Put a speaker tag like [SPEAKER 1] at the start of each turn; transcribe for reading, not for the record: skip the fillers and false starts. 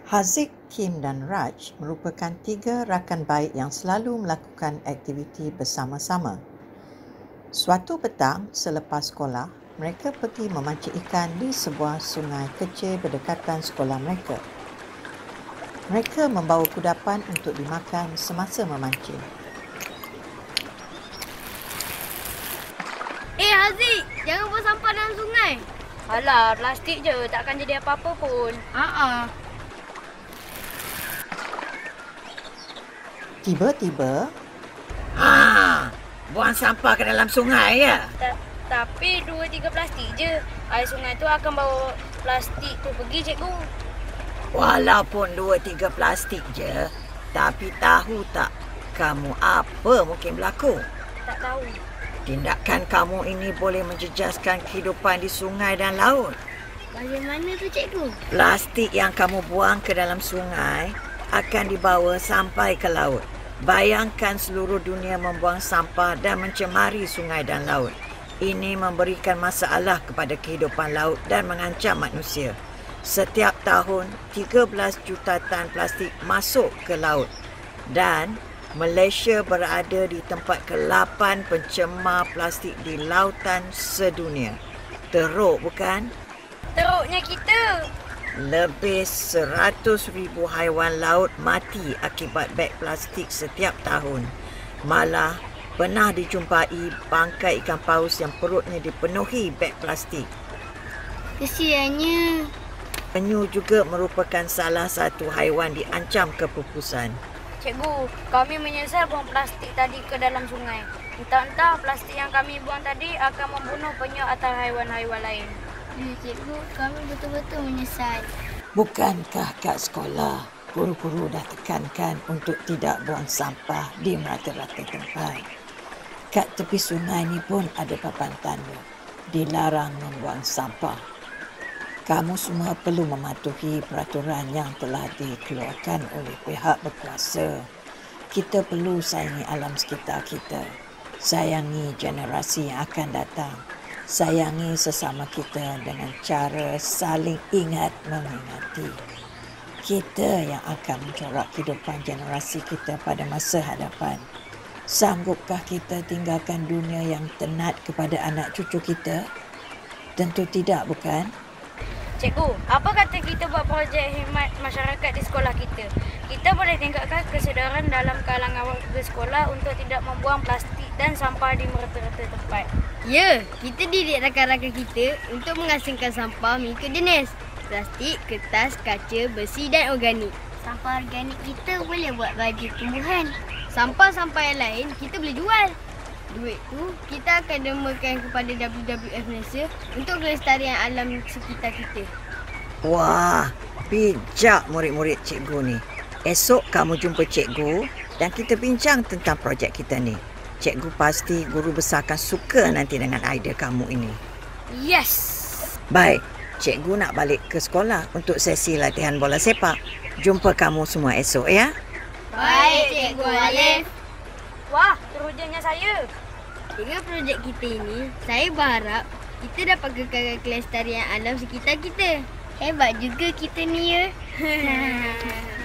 [SPEAKER 1] Haziq, Kim dan Raj merupakan 3 rakan baik yang selalu melakukan aktiviti bersama-sama. Suatu petang selepas sekolah, mereka pergi memancing ikan di sebuah sungai kecil berdekatan sekolah mereka. Mereka membawa kudapan untuk dimakan semasa memancing.
[SPEAKER 2] Haziq, jangan buang sampah dalam sungai.
[SPEAKER 3] Alah, plastik je, takkan jadi apa-apa pun.
[SPEAKER 1] Tiba-tiba,
[SPEAKER 4] Buang sampah ke dalam sungai ya?
[SPEAKER 3] Tapi 2-3 plastik je. Air sungai tu akan bawa plastik tu pergi, cikgu.
[SPEAKER 4] Walaupun 2-3 plastik je, tapi tahu tak kamu apa mungkin berlaku?
[SPEAKER 3] Tak tahu.
[SPEAKER 4] Tindakan kamu ini boleh menjejaskan kehidupan di sungai dan laut.
[SPEAKER 2] Bagaimana tu, cikgu?
[SPEAKER 4] Plastik yang kamu buang ke dalam sungai akan dibawa sampai ke laut. Bayangkan seluruh dunia membuang sampah dan mencemari sungai dan laut. Ini memberikan masalah kepada kehidupan laut dan mengancam manusia. Setiap tahun, 13 juta tan plastik masuk ke laut. Dan Malaysia berada di tempat ke-8 pencemar plastik di lautan sedunia. Teruk bukan?
[SPEAKER 3] Teruknya kita.
[SPEAKER 4] Lebih 100,000 haiwan laut mati akibat beg plastik setiap tahun. Malah pernah dijumpai bangkai ikan paus yang perutnya dipenuhi beg plastik.
[SPEAKER 2] Kesiannya.
[SPEAKER 4] Penyu juga merupakan salah satu haiwan diancam kepupusan.
[SPEAKER 3] Cikgu, kami menyesal buang plastik tadi ke dalam sungai. Entah-entah plastik yang kami buang tadi akan membunuh penyu atau haiwan-haiwan lain.
[SPEAKER 2] Cikgu, kami betul-betul menyesal.
[SPEAKER 1] bukankah kat sekolah guru-guru dah tekankan untuk tidak buang sampah di merata-rata tempat? Kat tepi sungai ni pun ada papan tanda, dilarang membuang sampah. Kamu semua perlu mematuhi peraturan yang telah dikeluarkan oleh pihak berkuasa. Kita perlu sayangi alam sekitar kita. Sayangi generasi yang akan datang. Sayangi sesama kita dengan cara saling ingat mengingati. Kita yang akan mencorak kehidupan generasi kita pada masa hadapan. Sanggupkah kita tinggalkan dunia yang tenat kepada anak cucu kita? Tentu tidak, bukan?
[SPEAKER 3] Cikgu, apa kata kita buat projek khidmat masyarakat di sekolah kita? Kita boleh tingkatkan kesedaran dalam kalangan warga sekolah untuk tidak membuang plastik dan sampah di merata-rata tempat.
[SPEAKER 2] Ya, kita didik rakan-rakan kita untuk mengasingkan sampah mengikut jenis. Plastik, kertas, kaca, besi dan organik. Sampah organik kita boleh buat baju tumbuhan. Sampah-sampah yang lain kita boleh jual. Duit tu kita akan dermakan kepada WWF Malaysia untuk kelestarian alam sekitar kita.
[SPEAKER 4] Wah, bijak murid-murid cikgu ni. Esok kamu jumpa cikgu dan kita bincang tentang projek kita ni. Cikgu pasti guru besar akan suka nanti dengan idea kamu ini.
[SPEAKER 2] Yes!
[SPEAKER 4] Baik, cikgu nak balik ke sekolah untuk sesi latihan bola sepak. Jumpa kamu semua esok ya.
[SPEAKER 2] Baik, Cikgu Alif.
[SPEAKER 3] Wah, terujannya saya.
[SPEAKER 2] Dengan projek kita ini, saya berharap kita dapat kekalkan kelestarian alam sekitar kita. Hebat juga kita ni ya.